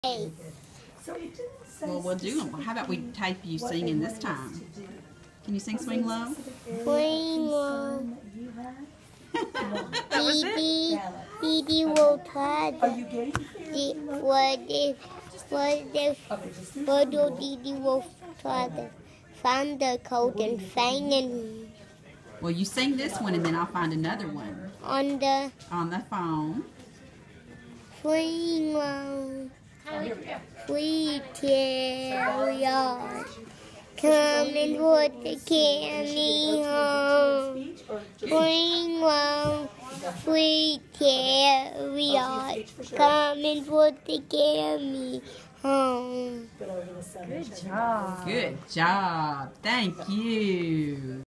Hey. Well, we'll do them. How about we type you singing this time? Can you sing Swing Low? Swing low. That was it? Didi will try what do Didi will try to find the Colton singing Well, you sing this one and then I'll find another one. on the phone. swing low. Sweet Chariot, coming with the candy home. Swing low, sweet Chariot, coming with the candy home. Good job. Good job. Thank you.